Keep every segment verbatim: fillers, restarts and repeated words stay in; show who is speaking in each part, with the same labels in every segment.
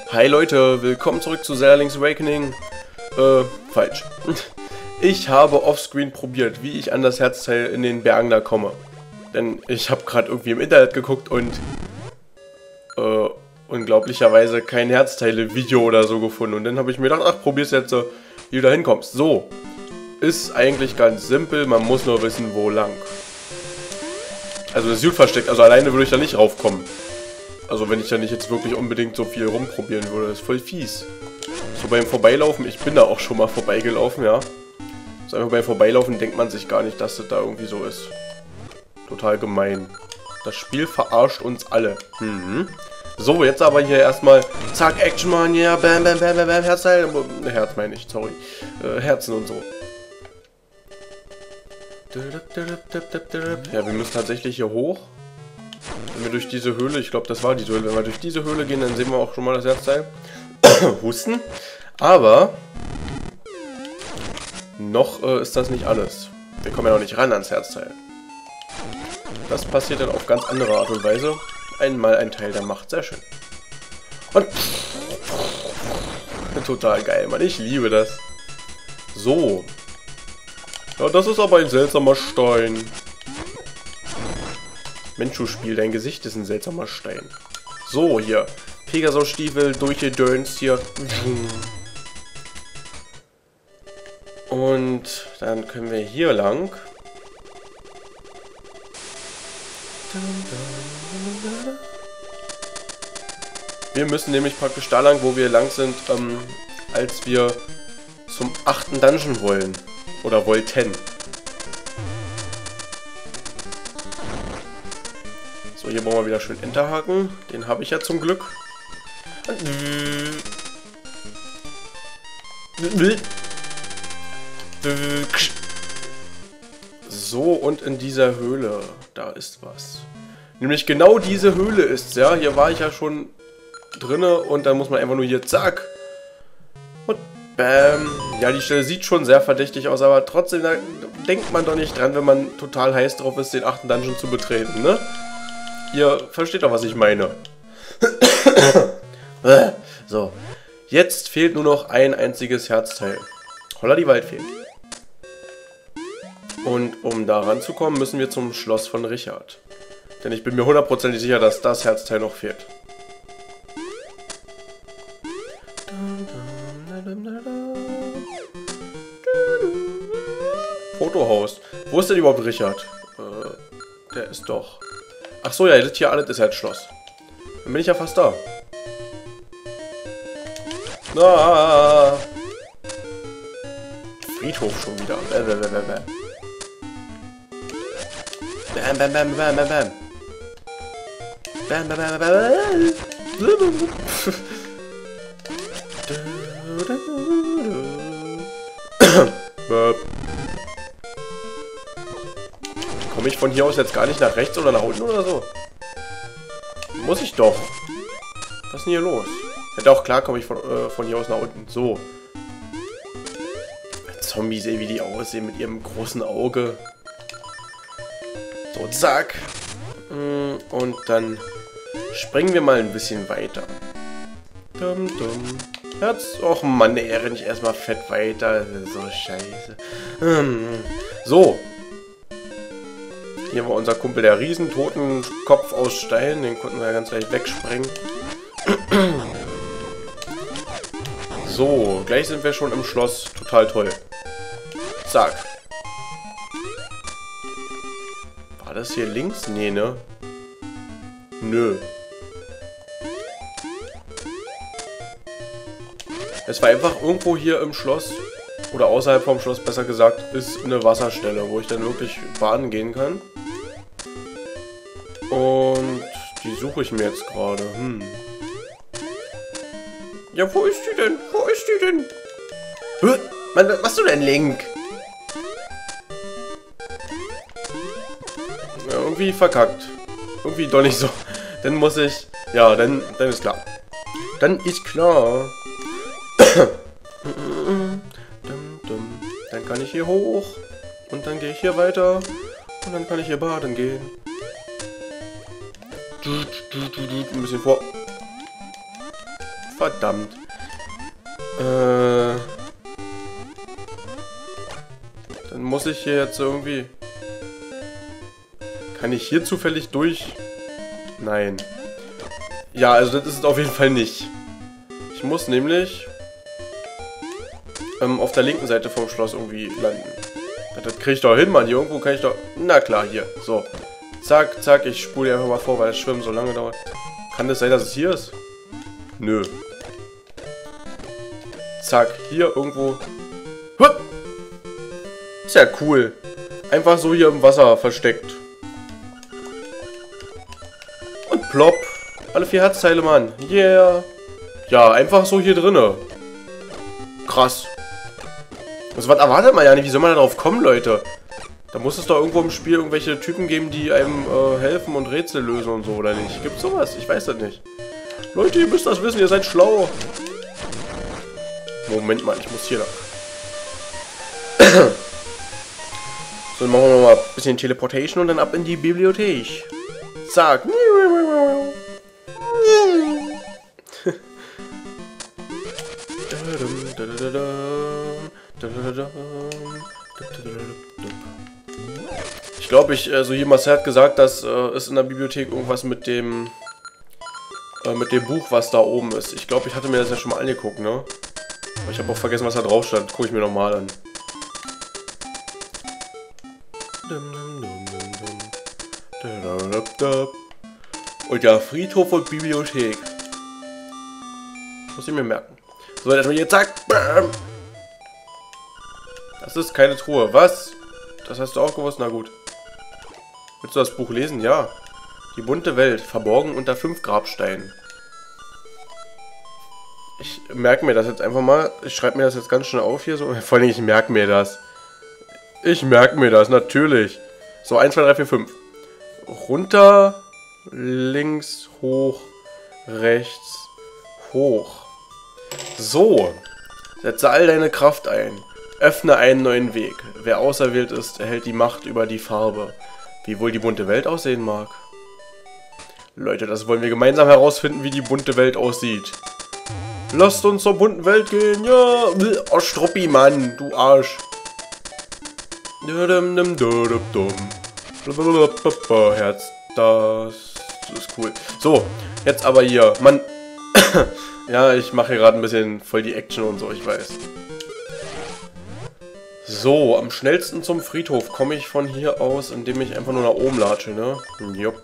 Speaker 1: Hi Leute, willkommen zurück zu Zelda Link's Awakening. Äh, falsch. Ich habe offscreen probiert, wie ich an das Herzteil in den Bergen da komme. Denn ich habe gerade irgendwie im Internet geguckt und äh, unglaublicherweise kein Herzteile-Video oder so gefunden. Und dann habe ich mir gedacht, ach, probier's jetzt, äh, wie du da hinkommst. So, ist eigentlich ganz simpel, man muss nur wissen, wo lang. Also das ist gut versteckt, also alleine würde ich da nicht raufkommen. Also wenn ich da nicht jetzt wirklich unbedingt so viel rumprobieren würde, das ist voll fies. So beim Vorbeilaufen, ich bin da auch schon mal vorbeigelaufen, ja. So einfach beim Vorbeilaufen denkt man sich gar nicht, dass das da irgendwie so ist. Total gemein. Das Spiel verarscht uns alle. Mhm. So, jetzt aber hier erstmal, zack, Action Man, ja, yeah, bam, bam, bam, bam, bam, Herzteil, Herz meine ich, sorry. Äh, Herzen und so. Ja, wir müssen tatsächlich hier hoch. Wenn wir durch diese Höhle, ich glaube, das war diese Höhle, wenn wir durch diese Höhle gehen, dann sehen wir auch schon mal das Herzteil. Husten. Aber noch äh, ist das nicht alles. Wir kommen ja noch nicht ran ans Herzteil. Das passiert dann auf ganz andere Art und Weise. Einmal ein Teil der Macht. Sehr schön. Und total geil, Mann. Ich liebe das. So. Ja, das ist aber ein seltsamer Stein. Mensch-Spiel, dein Gesicht ist ein seltsamer Stein. So, hier. Pegasus-Stiefel, durchgedönst hier. Und dann können wir hier lang. Wir müssen nämlich praktisch da lang, wo wir lang sind, ähm, als wir zum achten Dungeon wollen. Oder wollten. So, hier brauchen wir wieder schön Enterhaken. Den habe ich ja zum Glück. So, und in dieser Höhle, da ist was. Nämlich genau diese Höhle ist's, ja. Hier war ich ja schon drinne und dann muss man einfach nur hier, zack. Und bam. Ja, die Stelle sieht schon sehr verdächtig aus, aber trotzdem, da denkt man doch nicht dran, wenn man total heiß drauf ist, den achten Dungeon zu betreten, ne? Ihr versteht doch, was ich meine. So, jetzt fehlt nur noch ein einziges Herzteil. Holla, die Waldfee. Und um da ranzukommen, müssen wir zum Schloss von Richard. Denn ich bin mir hundertprozentig sicher, dass das Herzteil noch fehlt. Fotohaus. Wo ist denn überhaupt Richard? Äh, der ist doch... Ach so, ja, das hier alles ist halt Schloss. Dann bin ich ja fast da. Ah! Friedhof schon wieder. Bam, bam, bam, bam. Bam, bam, bam, bam, bam, bam. Bam, bam, bam, bam. Komme ich von hier aus jetzt gar nicht nach rechts oder nach unten oder so? Muss ich doch. Was ist denn hier los? Ja doch, klar komme ich von, äh, von hier aus nach unten. So. Zombies, ey, wie die aussehen mit ihrem großen Auge. So, zack. Und dann springen wir mal ein bisschen weiter. Dum, dum. Herz. Och Mann, ey, renn ich erstmal fett weiter. So scheiße. So. Hier war unser Kumpel der Riesentotenkopf aus Stein. Den konnten wir ja ganz leicht wegsprengen. So, gleich sind wir schon im Schloss. Total toll. Zack. War das hier links? Nee, ne? Nö. Es war einfach irgendwo hier im Schloss, oder außerhalb vom Schloss, besser gesagt, ist eine Wasserstelle, wo ich dann wirklich baden gehen kann. Und die suche ich mir jetzt gerade. Hm. Ja, wo ist die denn? Wo ist die denn? Hä? Mann, was machst du denn, Link? Ja, irgendwie verkackt. Irgendwie doch nicht so. Dann muss ich... Ja, dann, dann ist klar. Dann ist klar. Dann kann ich hier hoch. Und dann gehe ich hier weiter. Und dann kann ich hier baden gehen. Ein bisschen vor. Verdammt. Äh... Dann muss ich hier jetzt irgendwie... Kann ich hier zufällig durch? Nein. Ja, also das ist es auf jeden Fall nicht. Ich muss nämlich ähm, auf der linken Seite vom Schloss irgendwie landen. Das kriege ich doch hin, Mann. Hier irgendwo kann ich doch... Na klar, hier. So. Zack, zack. Ich spule einfach mal vor, weil das Schwimmen so lange dauert. Kann das sein, dass es hier ist? Nö. Zack. Hier irgendwo... Hup! Ist ja cool. Einfach so hier im Wasser versteckt. Und plopp. Alle vier Herzteile, Mann. Yeah. Ja, einfach so hier drinne. Krass. Also was erwartet man ja nicht? Wie soll man da drauf kommen, Leute? Da muss es doch irgendwo im Spiel irgendwelche Typen geben, die einem äh, helfen und Rätsel lösen und so, oder nicht? Gibt's sowas? Ich weiß das nicht. Leute, ihr müsst das wissen, ihr seid schlau. Moment mal, ich muss hier lang. So, dann machen wir nochmal ein bisschen Teleportation und dann ab in die Bibliothek. Zack. Ich glaube, ich, also hier Marcel hat gesagt, dass äh, es in der Bibliothek irgendwas mit dem äh, mit dem Buch, was da oben ist. Ich glaube, ich hatte mir das ja schon mal angeguckt, ne? Aber ich habe auch vergessen, was da drauf stand. Gucke ich mir nochmal an. Und ja, Friedhof und Bibliothek. Muss ich mir merken. So, erstmal hier, zack. Bam. Das ist keine Truhe. Was? Das hast du auch gewusst? Na gut. Willst du das Buch lesen? Ja. Die bunte Welt, verborgen unter fünf Grabsteinen. Ich merke mir das jetzt einfach mal. Ich schreibe mir das jetzt ganz schnell auf hier. So. Vor allem, ich merke mir das. Ich merke mir das, natürlich. So, eins, zwei, drei, vier, fünf. Runter, links, hoch, rechts, hoch. So. Setze all deine Kraft ein. Öffne einen neuen Weg. Wer auserwählt ist, erhält die Macht über die Farbe. Wie wohl die bunte Welt aussehen mag. Leute, das wollen wir gemeinsam herausfinden, wie die bunte Welt aussieht. Lasst uns zur bunten Welt gehen, ja. Oh, Struppi, Mann, du Arsch. Herz, das ist cool. So, jetzt aber hier. Mann. Ja, ich mache hier gerade ein bisschen voll die Action und so, ich weiß. So, am schnellsten zum Friedhof komme ich von hier aus, indem ich einfach nur nach oben latsche, ne? Jupp.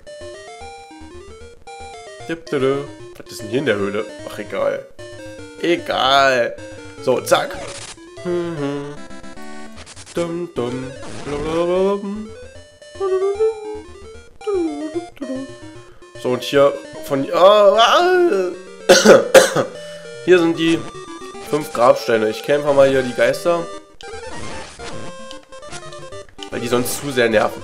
Speaker 1: Was ist denn hier in der Höhle? Ach, egal. Egal. So, zack. Dum, dum. So, und hier von... Ah, ah. Hier sind die fünf Grabsteine. Ich kämpfe mal hier die Geister. Weil die sonst zu sehr nerven.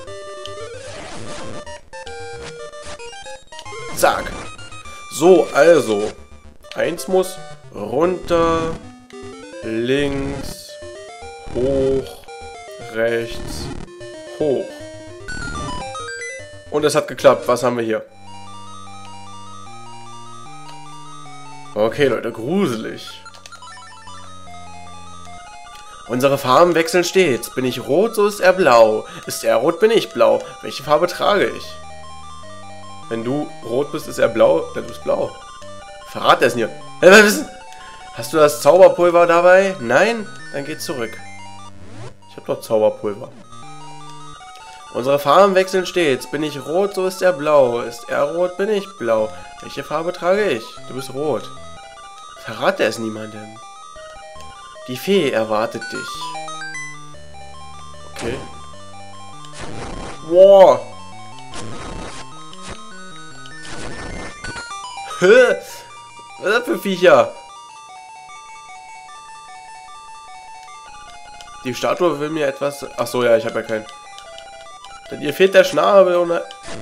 Speaker 1: Zack. So, also. Eins muss runter, links, hoch, rechts, hoch. Und es hat geklappt. Was haben wir hier? Okay, Leute, gruselig. Unsere Farben wechseln stets. Bin ich rot, so ist er blau. Ist er rot, bin ich blau. Welche Farbe trage ich? Wenn du rot bist, ist er blau, dann bist du blau. Verrat es mir. Hast du das Zauberpulver dabei? Nein? Dann geh zurück. Ich habe doch Zauberpulver. Unsere Farben wechseln stets. Bin ich rot, so ist er blau. Ist er rot, bin ich blau. Welche Farbe trage ich? Du bist rot. Verrate es niemandem. Die Fee erwartet dich. Okay. Wow. Was ist das für Viecher? Die Statue will mir etwas... Ach so, ja, ich habe ja keinen. Denn ihr fehlt der Schnabel und...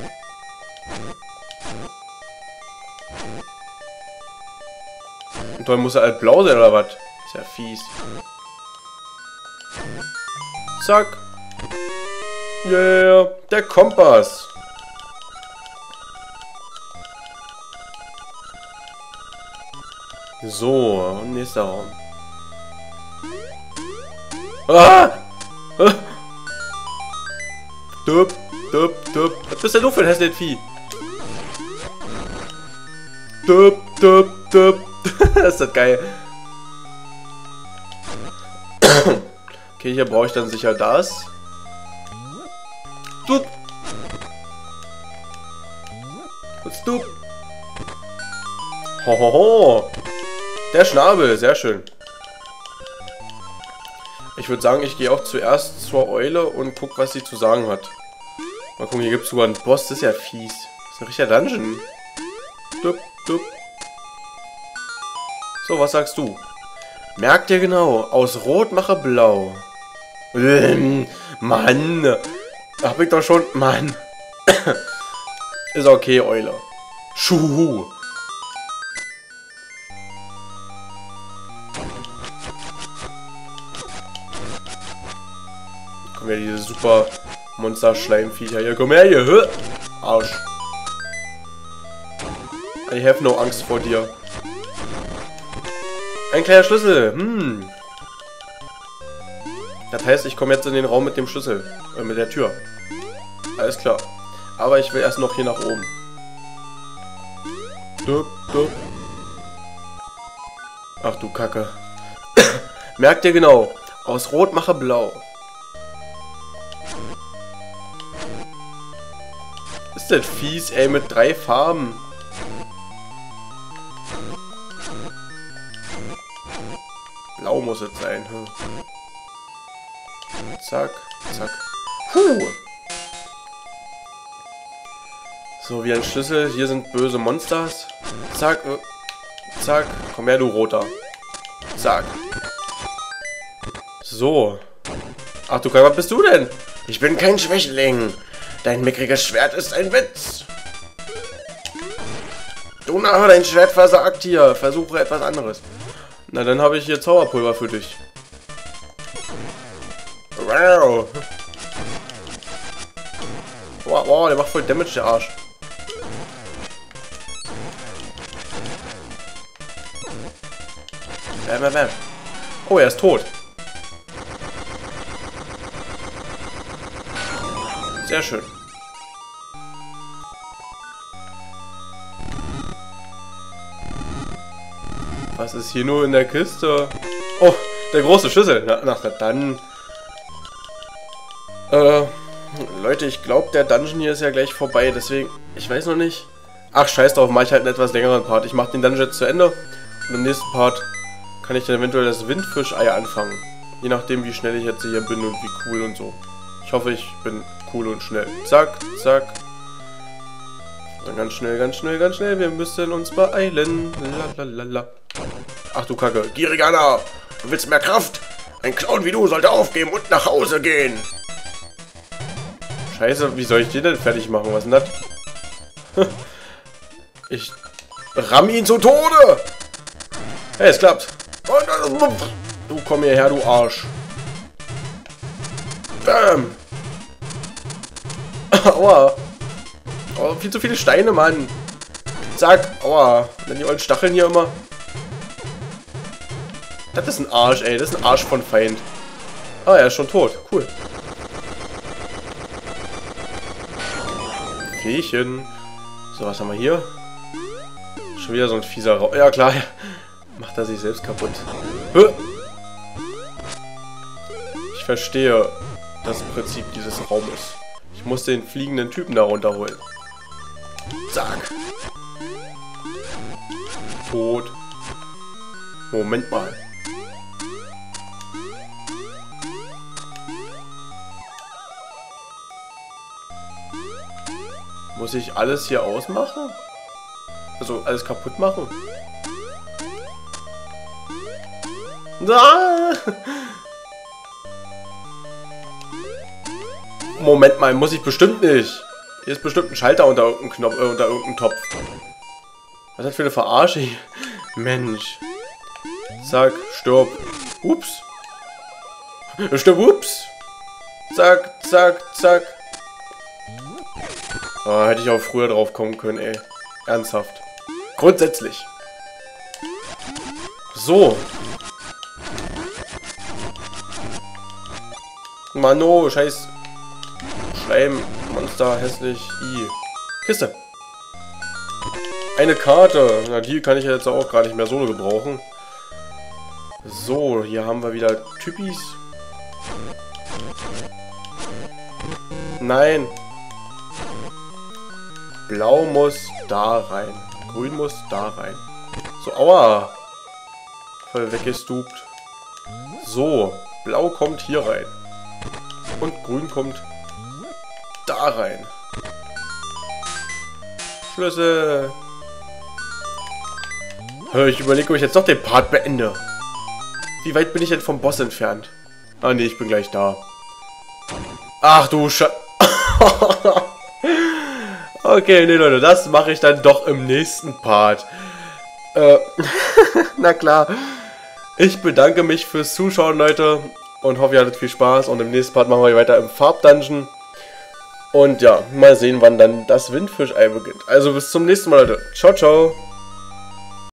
Speaker 1: Und dann muss er halt blau sein, oder was? Ist ja fies. Zack. Yeah, der Kompass. So, nächster Raum. Ah! Ah! Dup, dup, dup. Was bist denn du für ein hässliches Vieh? Dup, dup, dup. Das ist geil. Okay, hier brauche ich dann sicher das. Dup. Was dup? Hohoho. Der Schnabel, sehr schön. Ich würde sagen, ich gehe auch zuerst zur Eule und guck, was sie zu sagen hat. Mal gucken, hier gibt es sogar einen Boss, das ist ja fies. Das ist ein richtiger Dungeon. Dup, dup. So, was sagst du? Merk dir genau, aus Rot mache Blau. Ähm, Mann. Hab ich doch schon... Mann. Ist okay, Eule. Schuhu. Kommen ja diese super Monster-Schleimviecher hier. Komm her hier. Hö. Arsch. I have no Angst vor dir. Ein kleiner Schlüssel. Hm. Das heißt, ich komme jetzt in den Raum mit dem Schlüssel. Äh, mit der Tür. Alles klar. Aber ich will erst noch hier nach oben. Dup, dup. Ach du Kacke. Merkt ihr genau. Aus Rot mache Blau. Ist das fies, ey, mit drei Farben. Blau muss es sein. Hm. Zack, zack. Puh. So, wie ein Schlüssel. Hier sind böse Monsters. Zack, äh, zack. Komm her, du Roter. Zack. So. Ach du Kacke, was bist du denn? Ich bin kein Schwächling. Dein mickriges Schwert ist ein Witz. Du Narr, dein Schwert versagt hier. Versuche etwas anderes. Na, dann habe ich hier Zauberpulver für dich. Wow. Wow, wow, der macht voll Damage, der Arsch. Bam, bam, bam. Oh, er ist tot. Sehr schön. Was ist hier nur in der Kiste? Oh, der große Schlüssel. Na, na dann. Äh, Leute, ich glaube, der Dungeon hier ist ja gleich vorbei. Deswegen, ich weiß noch nicht. Ach, scheiß drauf, mache ich halt einen etwas längeren Part. Ich mache den Dungeon jetzt zu Ende. Und im nächsten Part kann ich dann eventuell das Windfischei anfangen. Je nachdem, wie schnell ich jetzt hier bin und wie cool und so. Ich hoffe, ich bin cool und schnell. Zack, zack. Dann ganz schnell, ganz schnell, ganz schnell. Wir müssen uns beeilen. Lalalala. Ach du Kacke. Gieriganer, du willst mehr Kraft? Ein Clown wie du sollte aufgeben und nach Hause gehen. Scheiße, wie soll ich den denn fertig machen? Was ist denn das? Ich ramm ihn zu Tode. Hey, es klappt. Du komm hierher, du Arsch. Bam. Aua. Oh, viel zu viele Steine, Mann. Zack. Aua. Dann die ollen Stacheln hier immer. Das ist ein Arsch, ey. Das ist ein Arsch von Feind. Ah, er ist schon tot. Cool. Fähchen. So, was haben wir hier? Schon wieder so ein fieser Raum. Ja, klar. Macht er sich selbst kaputt. Ich verstehe das Prinzip dieses Raumes. Ich muss den fliegenden Typen da runterholen. Zack. Tot. Moment mal. Muss ich alles hier ausmachen? Also alles kaputt machen? Ah! Moment mal, muss ich bestimmt nicht. Hier ist bestimmt ein Schalter unter irgendeinem Knopf, äh, unter irgendeinem Topf. Was ist das für eine Verarsche hier? Mensch. Zack, stirb. Ups. Stirb, ups. Zack, zack, zack. Oh, hätte ich auch früher drauf kommen können, ey. Ernsthaft. Grundsätzlich. So. Mano, scheiß Schleim, Monster, hässlich. I. Kiste. Eine Karte. Na, die kann ich ja jetzt auch gar nicht mehr so gebrauchen. So, hier haben wir wieder Typis. Nein. Blau muss da rein. Grün muss da rein. So, aua. Voll weggestupt. So, blau kommt hier rein. Und grün kommt da rein. Schlüssel. Ich überlege, ob ich jetzt noch den Part beende. Wie weit bin ich denn vom Boss entfernt? Ah ne, ich bin gleich da. Ach du Sche... Okay, ne Leute, das mache ich dann doch im nächsten Part. Äh, na klar. Ich bedanke mich fürs Zuschauen, Leute. Und hoffe, ihr hattet viel Spaß. Und im nächsten Part machen wir weiter im Farbdungeon. Und ja, mal sehen, wann dann das Windfischei beginnt. Also bis zum nächsten Mal, Leute. Ciao, ciao.